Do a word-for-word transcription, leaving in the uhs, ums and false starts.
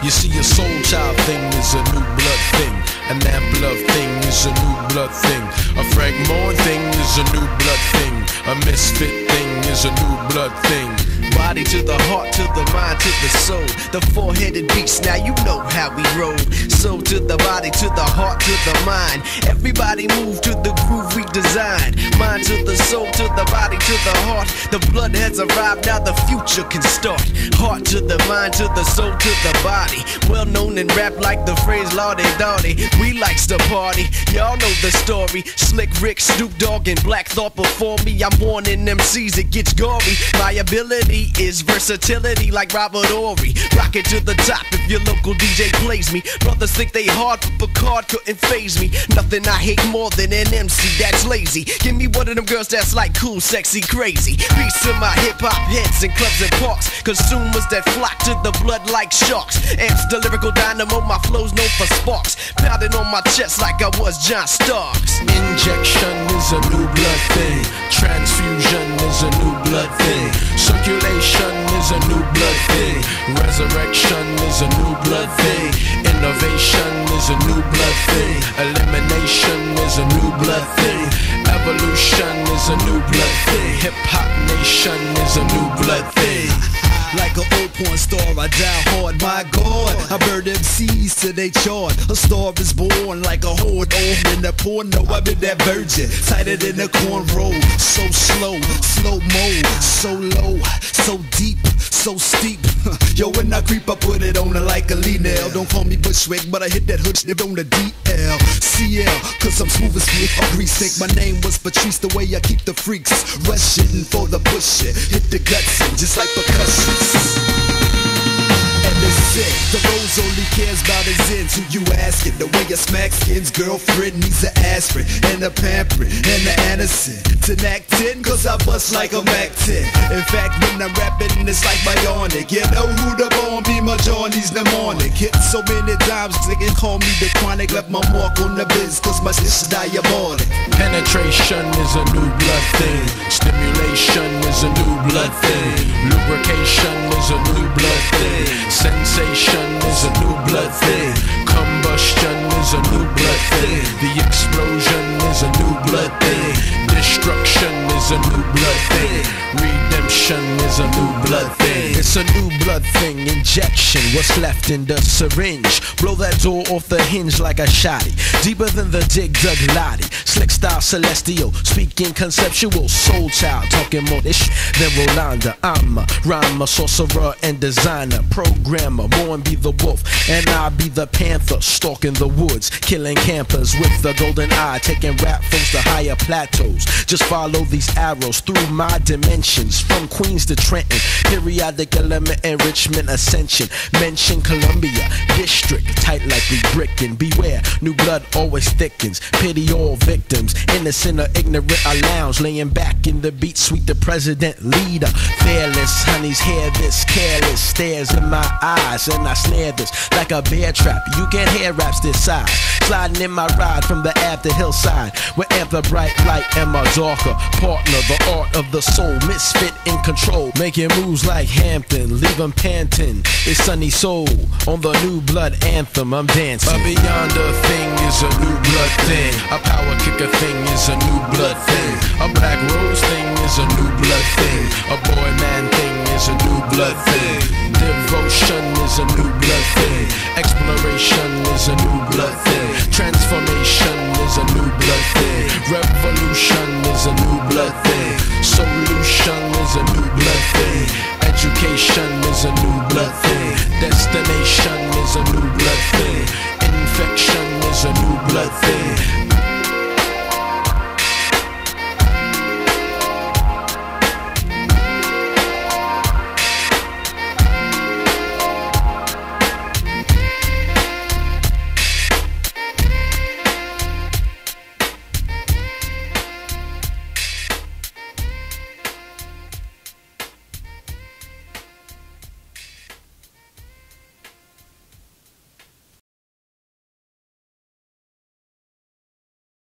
You see, a soul child thing is a new blood thing. An amp blood thing is a new blood thing. A fragment thing is a new blood thing. A misfit thing is a new blood thing. Body to the heart, to the mind, to the soul. The four-headed beast, now you know how we roll. Soul to the body, to the heart, to the mind. Everybody move to the groove we designed. Mind to the soul, to the body, to the heart. The blood has arrived, now the future can start. Heart to the mind, to the soul, to the body. Well known in rap like the phrase Lordy Dotty. We likes to party, y'all know the story. Slick Rick, Snoop Dogg, and Black Thought before me. I'm warning M Cs, it gets gory. My ability is versatility like Robert Ory. Rock it to the top if your local D J plays me. Brothers think they hard, but Picard couldn't phase me. Nothing I hate more than an M C that's lazy. Give me one of them girls that's like cool, sexy, crazy. Peace to my hip-hop heads in clubs and parks. Consumers that flock to the blood like sharks. Amps the lyrical dynamo, my flow's known for sparks. Pounding on my chest like I was John Starks. Injection is a new blood thing. Transfusion is a new blood thing. Circulation is a new blood thing. Resurrection is a new blood thing. Innovation is a new blood thing. Elimination is a new blood thing. Evolution is a new blood thing. Hip Hop Nation is a new blood thing. Like an old porn star, I die hard, my God. I burn M Cs till they charred. A star is born like a horde. Oh, in the porno, I'm in that virgin. Tighter than a cornrow. So slow, slow mo, so low, so deep, so steep. Yo, when I creep, I put it on her like a Lee nail. Don't call me Bushwick, but I hit that hood snip on the D L. C L, cause I'm smooth as me. A grease think my name was Patrice, the way I keep the freaks rushing for the push it. Hit the guts in just like percussion. And it's it. The rose only cares about his ends. Who you asking? The way I smack skins. Girlfriend needs an aspirin and a pamperin and an Anderson. To act ten, cause I bust like a Mac ten. In fact, when I'm rapping, it's like bionic. You know who the bomb be? My Johnny's mnemonic. Hit so many times, they can call me the chronic. Left my mark on the biz, cause my shit's diabolic. Penetration is a new blood thing. Stimulation is a new blood thing. Lubrication is a new blood thing. Sensation is a new blood thing. Combustion is a new blood thing. The explosion is a new blood thing. Destruction is a new blood thing. Redemption is a new blood thing. It's a new blood thing. Injection, what's left in the syringe. Blow that door off the hinge like a shotty. Deeper than the dig dug lottie. Slick style celestial, speaking conceptual. Soul child, talking more ish than Rolanda. I'm a rhymer, sorcerer, and designer. Programmer, born be the wolf, and I be the panther. Stalking the woods, killing campers with the golden eye. Taking rap folks to higher plateaus. Just follow these arrows through my dimensions. From Queens to Trenton, periodic element enrichment ascension. Mention Columbia District, tight like we brickin'. Beware, new blood always thickens. Pity all victims, innocent or ignorant. I lounge, laying back in the beat, sweet the president leader. Fearless, honeys hear this, careless stares in my eyes, and I snare this like a bear trap. You can't hear raps this size. Sliding in my ride from the ave to hillside, with amp bright light and my darker partner, the art of the soul, misfit in control, making moves like Hampton, leave them panting. It's Sunny Soul on the new blood anthem. I'm dancing. A beyonder thing is a new blood thing. A power kicker thing is a new blood thing. A black rose thing is a new blood thing. A boy man thing is a new blood thing. Devotion is a new blood thing. Exploration is a new blood thing. Transformation is a new blood thing. Revolution is a new blood thing. Solution is a new blood thing. Education is a new blood thing. Destination is a new blood thing. Infection is a new blood thing.